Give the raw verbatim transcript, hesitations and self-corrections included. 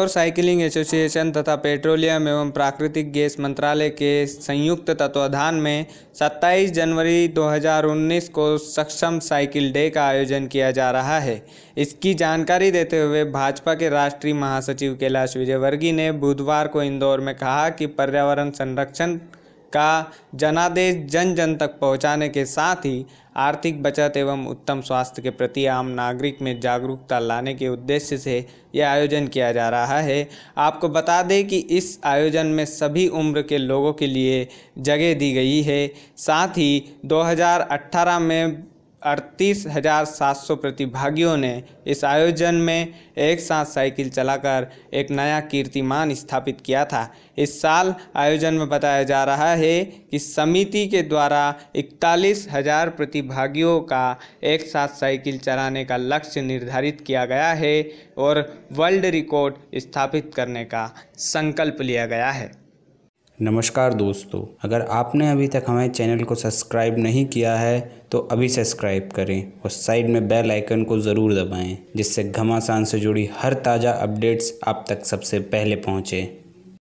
Indore cycling association तथा petroleum एवं प्राकृतिक गैस मंत्रालय के संयुक्त तत्वाधान में सत्ताईस जनवरी दो हज़ार उन्नीस को सक्षम साइकिल डे का आयोजन किया जा रहा है। इसकी जानकारी देते हुए भाजपा के राष्ट्रीय महासचिव कैलाश विजयवर्गीय ने बुधवार को इंदौर में कहा कि पर्यावरण संरक्षण का जनादेश जन जन तक पहुंचाने के साथ ही आर्थिक बचत एवं उत्तम स्वास्थ्य के प्रति आम नागरिक में जागरूकता लाने के उद्देश्य से यह आयोजन किया जा रहा है। आपको बता दें कि इस आयोजन में सभी उम्र के लोगों के लिए जगह दी गई है। साथ ही दो हज़ार अठारह में अड़तीस हज़ार सात सौ प्रतिभागियों ने इस आयोजन में एक साथ साइकिल चलाकर एक नया कीर्तिमान स्थापित किया था। इस साल आयोजन में बताया जा रहा है कि समिति के द्वारा इकतालीस हज़ार प्रतिभागियों का एक साथ साइकिल चलाने का लक्ष्य निर्धारित किया गया है और वर्ल्ड रिकॉर्ड स्थापित करने का संकल्प लिया गया है। नमस्कार दोस्तों, अगर आपने अभी तक हमारे चैनल को सब्सक्राइब नहीं किया है तो अभी सब्सक्राइब करें और साइड में बेल आइकन को ज़रूर दबाएं, जिससे घमासान से जुड़ी हर ताज़ा अपडेट्स आप तक सबसे पहले पहुँचे।